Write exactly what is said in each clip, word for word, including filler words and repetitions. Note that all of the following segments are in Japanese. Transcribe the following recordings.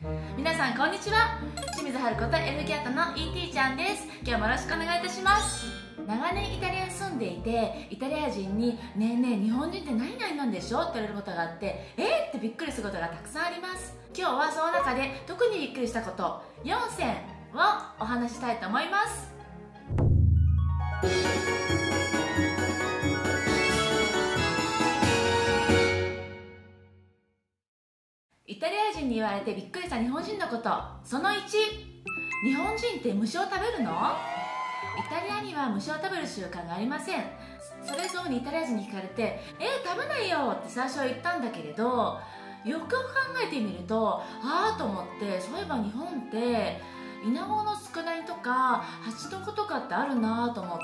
皆さんこんにちは。清水春子と F キャットの イーティー ちゃんです。今日もよろしくお願いいたします。長年イタリアに住んでいて、イタリア人に「ねえねえ日本人って何々なんでしょ?」って言われることがあって、えーってびっくりすることがたくさんあります。今日はその中で特にびっくりしたことよんせんをお話ししたいと思います。イタリア人に言われてびっくりした日本人のこと。そのいち、日本人って虫を食べるの？イタリアには虫を食べる習慣がありません。それぞれにイタリア人に聞かれて「えー、食べないよ」って最初は言ったんだけれど、よくよく考えてみると、ああと思って、そういえば日本ってイナゴの佃煮とかハチノコとかってあるなと思って、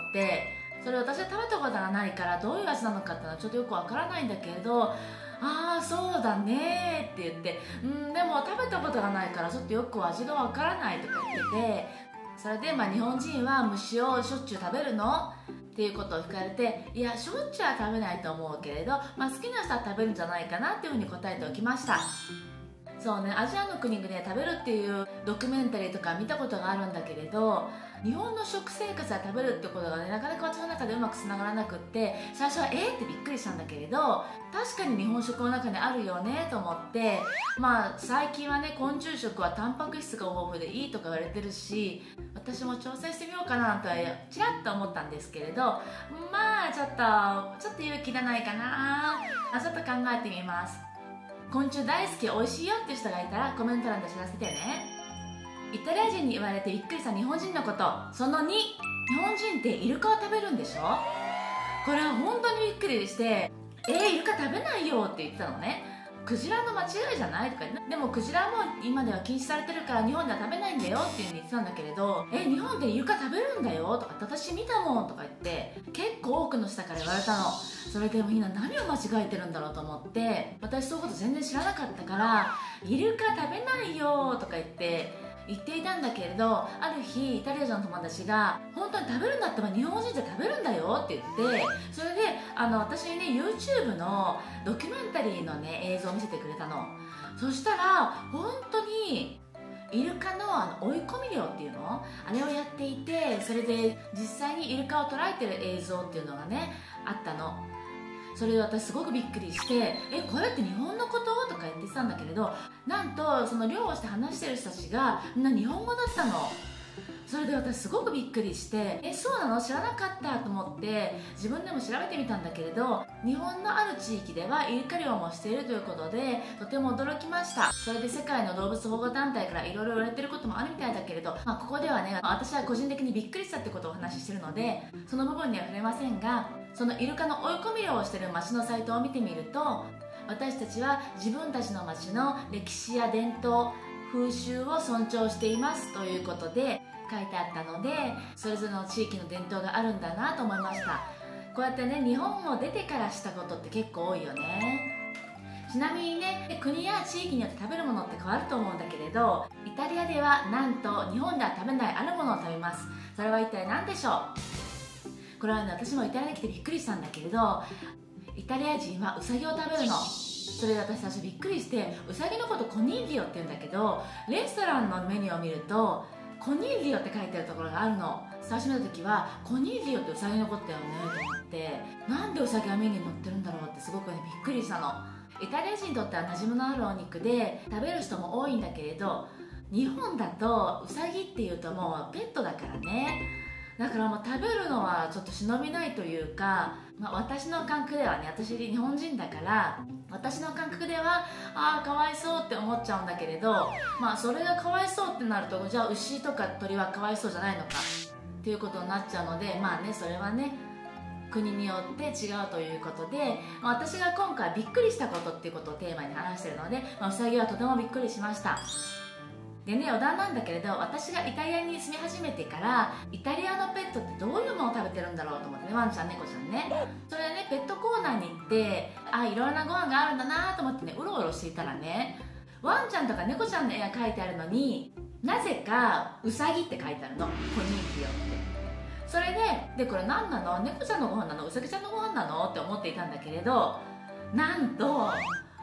それ私は食べたことがないからどういう味なのかってのはちょっとよくわからないんだけれど、ああそうだねって言って、うんでも食べたことがないからちょっとよく味がわからないとか言ってて、それでまあ日本人は虫をしょっちゅう食べるのっていうことを聞かれて、いやしょっちゅうは食べないと思うけれど、まあ、好きな人は食べるんじゃないかなっていうふうに答えておきました。そうね、アジアの国々で食べるっていうドキュメンタリーとか見たことがあるんだけれど、日本の食生活は食べるってことがね、なかなか私の中でうまくつながらなくって、最初はえーってびっくりしたんだけれど、確かに日本食の中にあるよねと思って、まあ最近はね、昆虫食はタンパク質が豊富でいいとか言われてるし、私も挑戦してみようかなとはちらっと思ったんですけれど、まあちょっとちょっと勇気いらないかなあ、ちょっと考えてみます。昆虫大好き、美味しいよっていう人がいたらコメント欄で知らせてね。イタリア人に言われてびっくりした日本人のこと。そのに、日本人ってイルカを食べるんでしょ？これは本当にびっくりして、えー、イルカ食べないよって言ってたのね。クジラの間違いじゃないとか言って、でもクジラも今では禁止されてるから日本では食べないんだよっていうふうに言ってたんだけれど、え日本でイルカ食べるんだよとか、私見たもんとか言って結構多くの人から言われたの。それでもみんな何を間違えてるんだろうと思って、私そういうこと全然知らなかったから、イルカ食べないよとか言って言っていたんだけれど、ある日イタリア人の友達が「本当に食べるんだったら日本人って食べるんだよ」って言って、それであの私にね YouTube のドキュメンタリーのね映像を見せてくれたの。そしたら本当にイルカのあの追い込み漁っていうのあれをやっていて、それで実際にイルカを捉えてる映像っていうのがねあったの。それで私すごくびっくりして、えこれって日本のこととか言ってたんだけれど、なんとその漁をして話してる人たちがみんな日本語だったの。それで私すごくびっくりして、えそうなの知らなかったと思って自分でも調べてみたんだけれど、日本のある地域ではイルカ漁もしているということでとても驚きました。それで世界の動物保護団体からいろいろ言われてることもあるみたいだけれど、まあ、ここではね私は個人的にびっくりしたってことをお話ししてるのでその部分には触れませんが、そのイルカの追い込み漁をしている町のサイトを見てみると、私たちは自分たちの町の歴史や伝統風習を尊重していますということで書いてあったので、それぞれの地域の伝統があるんだなと思いました。こうやってね日本を出てからしたことって結構多いよね。ちなみにね、国や地域によって食べるものって変わると思うんだけれど、イタリアではなんと日本では食べないあるものを食べます。それは一体何でしょう？これはね私もイタリアに来てびっくりしたんだけれど、イタリア人はウサギを食べるの。それで私最初びっくりして、ウサギのことコニーリオって言うんだけど、レストランのメニューを見るとコニーリオって書いてあるところがあるの。最初見た時はコニーリオってウサギのことだよねと思って、なんでウサギがメニューに載ってるんだろうってすごくねびっくりしたの。イタリア人にとっては馴染みのあるお肉で食べる人も多いんだけれど、日本だとウサギっていうともうペットだからね。だからもう食べるのはちょっと忍びないというか、まあ、私の感覚ではね、私日本人だから私の感覚ではああかわいそうって思っちゃうんだけれど、まあそれがかわいそうってなると、じゃあ牛とか鳥はかわいそうじゃないのかっていうことになっちゃうので、まあねそれはね国によって違うということで、まあ、私が今回びっくりしたことっていうことをテーマに話しているので、まあ、ウサギはとてもびっくりしました。でね、余談なんだけれど、私がイタリアに住み始めてからイタリアのペットってどういうものを食べてるんだろうと思ってね、ワンちゃん猫ちゃんね。それでねペットコーナーに行って、あいろんなご飯があるんだなと思ってねうろうろしていたらね、ワンちゃんとか猫ちゃんの絵が描いてあるのになぜかウサギって書いてあるの、コニーリオって。それで、でこれ何なの、猫ちゃんのご飯なの、ウサギちゃんのご飯なのって思っていたんだけれど、なんと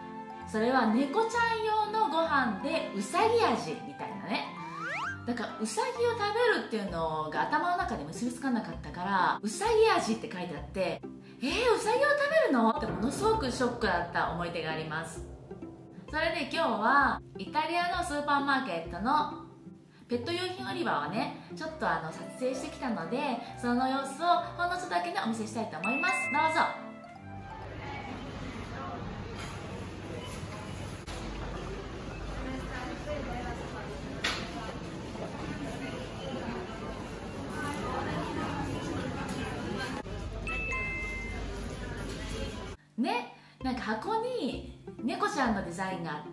それは猫ちゃん用のご飯でうさぎ味みたいなね。だからうさぎを食べるっていうのが頭の中で結びつかなかったから、うさぎ味って書いてあって、えー、うさぎを食べるのってものすごくショックだった思い出があります。それで今日はイタリアのスーパーマーケットのペット用品売り場をねちょっとあの撮影してきたので、その様子をほんのちょっとだけねお見せしたいと思います。どうぞ。ね、なんか箱に猫ちゃんのデザインがあって、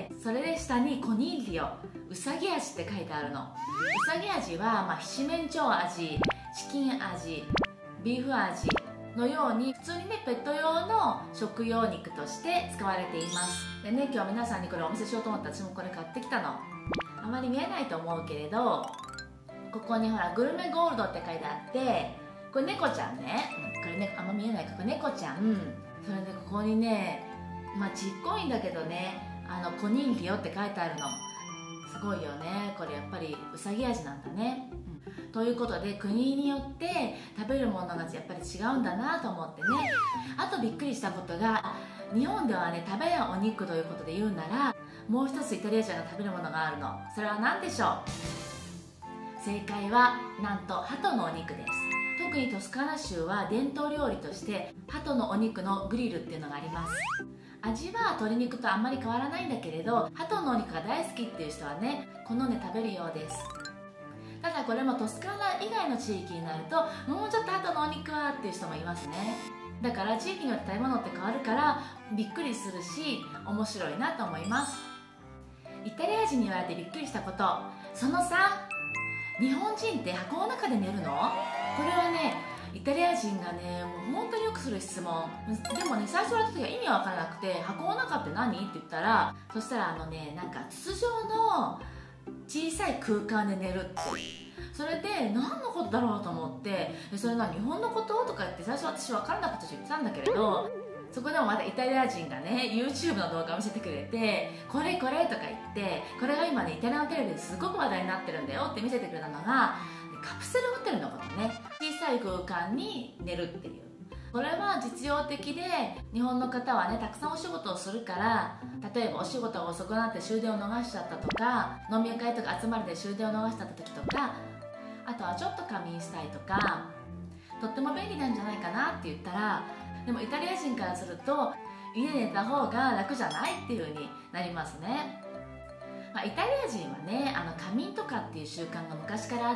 それで下にコニーリオうさぎ味って書いてあるの。うさぎ味は、まあ、七面鳥味、チキン味、ビーフ味のように普通にねペット用の食用肉として使われています。でね、今日皆さんにこれお見せしようと思って私もこれ買ってきたの。あまり見えないと思うけれど、ここにほらグルメゴールドって書いてあって、これ猫ちゃんね、これねあんま見えないか、これ猫ちゃん。それでここにね、まあちっこいんだけどね、あのコニーリオって書いてあるの。すごいよね、これやっぱりうさぎ味なんだね、うん、ということで国によって食べるものがやっぱり違うんだなと思ってね。あとびっくりしたことが、日本ではね食べやお肉ということで言うなら、もう一つイタリア人が食べるものがあるの。それは何でしょう。正解はなんと鳩のお肉です。特にトスカーナ州は伝統料理として鳩のお肉のグリルっていうのがあります。味は鶏肉とあんまり変わらないんだけれど、鳩のお肉が大好きっていう人はね好んで食べるようです。ただこれもトスカーナ以外の地域になると、もうちょっと鳩のお肉はっていう人もいますね。だから地域によって食べ物って変わるからびっくりするし面白いなと思います。イタリア人に言われてびっくりしたこと、そのさん、日本人って箱の中で寝るの？これはねイタリア人がねもう本当によくする質問でもね、最初やった時は意味わからなくて、箱の中って何って言ったら、そしたらあのねなんか筒状の小さい空間で寝るって。それで何のことだろうと思って、それが日本のこととか言って最初私分からなかったし言ってたんだけれど、そこでもまたイタリア人がね YouTube の動画を見せてくれて、これこれとか言って、これが今ねイタリアのテレビですごく話題になってるんだよって見せてくれたのが、カプセルホテルのことね。小さい空間に寝るっていう、これは実用的で、日本の方はねたくさんお仕事をするから、例えばお仕事が遅くなって終電を逃しちゃったとか、飲み会とか集まりで終電を逃しちゃった時とか、あとはちょっと仮眠したいとか、とっても便利なんじゃないかなって言ったら、でもイタリア人からすると家で寝た方が楽じゃないっていう風になりますね。まあ、イタリア人はねあの仮眠とかっていう習慣が昔からあって、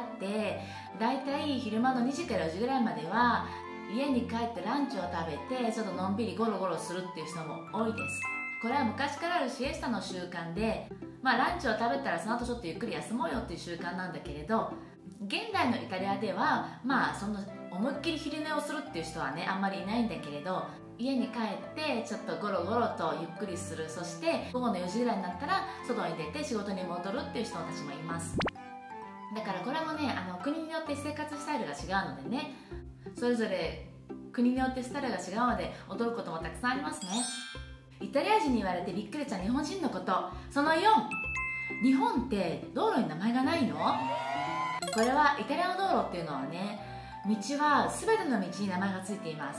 だいたい昼間のにじからよじぐらいまでは家に帰ってランチを食べてちょっとのんびりゴロゴロするっていう人も多いです。これは昔からあるシエスタの習慣で、まあ、ランチを食べたらその後ちょっとゆっくり休もうよっていう習慣なんだけれど、現代のイタリアではまあその思いっきり昼寝をするっていう人はねあんまりいないんだけれど、家に帰ってちょっとゴロゴロとゆっくりする、そして午後のよじぐらいになったら外に出て仕事に戻るっていう人たちもいます。だからこれもねあの国によって生活スタイルが違うのでね、それぞれ国によってスタイルが違うので驚くこともたくさんありますね。イタリア人に言われてびっくりした日本人のこと、そのよん、日本って道路に名前がないの？これはイタリアの道路っていうのはね、道は全ての道に名前がついています。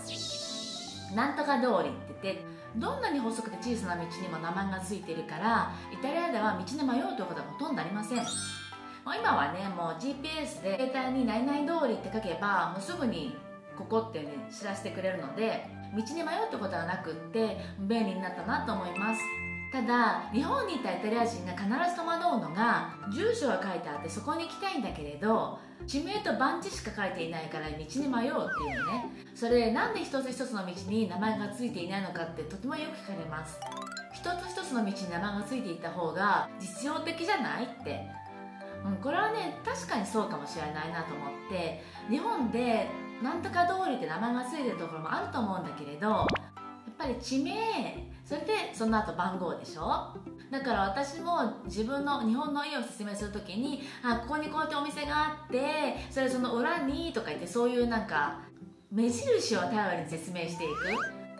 なんとか通りって言って、どんなに細くて小さな道にも名前がついているから、イタリアでは道で迷うということはほとんどありません。もう今はねもう ジーピーエス で携帯に何々通りって書けばもうすぐにここっていう風に知らせてくれるので、道に迷うってことはなくって便利になったなと思います。ただ日本にいたイタリア人が必ず戸惑うのが、住所が書いてあってそこに行きたいんだけれど地名と番地しか書いていないから道に迷うっていうね。それなんで一つ一つの道に名前がついていないのかってとてもよく聞かれます。一つ一つの道に名前がついていた方が実用的じゃないって、うん、これはね確かにそうかもしれないなと思って、日本でなんとか通りって名前がついてるところもあると思うんだけれど、やっぱり地名、それでその後番号でしょ。だから私も自分の日本の家を説明するときに、あ、ここにこうやってお店があってそれその裏にとか言って、そういうなんか目印を頼りに説明していく。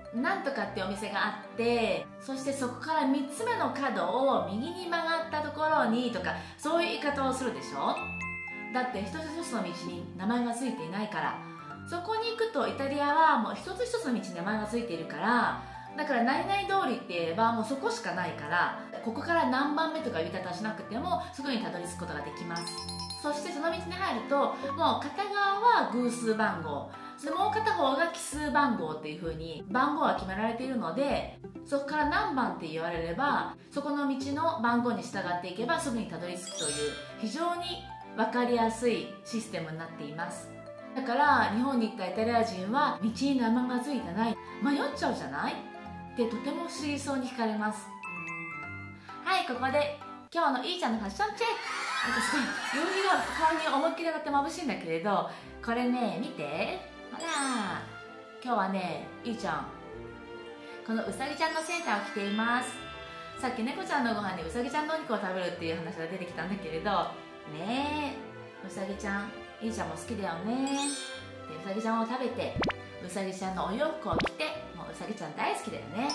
なんとかってお店があって、そしてそこからみっつめの角を右に曲がったところにとか、そういう言い方をするでしょ。だって一つ一つの道に名前が付いていないから。そこに行くとイタリアはもう一つ一つの道に名前が付いているから、だから何々通りって言えばもうそこしかないから、ここから何番目とか言い方をしなくてもすぐにたどり着くことができます。そしてその道に入ると、もう片側は偶数番号、それもう片方が奇数番号っていう風に番号が決められているので、そこから何番って言われればそこの道の番号に従っていけばすぐにたどり着くという非常に分かりやすいシステムになっています。だから日本に行ったイタリア人は道に名前が付いてない、迷っちゃうじゃないってとても不思議そうに聞かれます。はい、ここで今日のいーちゃんのファッションチェック。なんかすごい夕日が顔に思いっきり当たって眩しいんだけれど、これね見て、ほら今日はねいーちゃんこのうさぎちゃんのセーターを着ています。さっき猫ちゃんのご飯にうさぎちゃんのお肉を食べるっていう話が出てきたんだけれどねえ、うさぎちゃんいーちゃんも好きだよね。でうさぎちゃんを食べてうさぎちゃんのお洋服を着て、もううさぎちゃん大好きだよね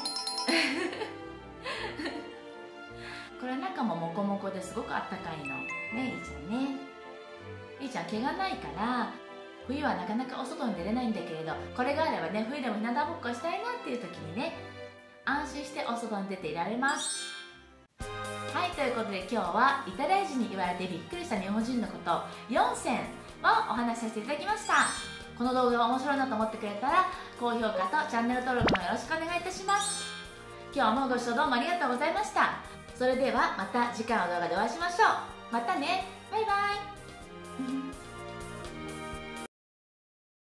これ中もモコモコですごくあったかいのね、いーちゃんね。いーちゃん毛がないから冬はなかなかお外に出れないんだけれど、これがあればね冬でも日向ぼっこしたいなっていう時にね安心してお外に出ていられます。はい、ということで今日はイタリア人に言われてびっくりした日本人のことよんせんをお話しさせていただきました。この動画が面白いなと思ってくれたら高評価とチャンネル登録もよろしくお願いいたします。今日もご視聴どうもありがとうございました。それではまた次回の動画でお会いしましょう。またね、バイバイ